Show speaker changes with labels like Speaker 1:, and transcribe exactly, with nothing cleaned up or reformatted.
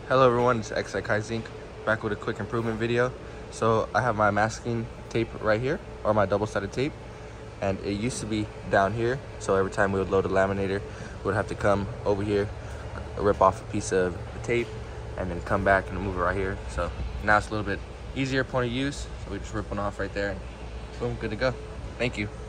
Speaker 1: Hello everyone, it's X I Kai Zinc back with a quick improvement video. So I have my masking tape right here, or my double-sided tape, and it used to be down here. So every time we would load a laminator, we would have to come over here, rip off a piece of the tape, and then come back and move it right here. So now it's a little bit easier point of use. So we just rip one off right there, and boom, good to go. Thank you.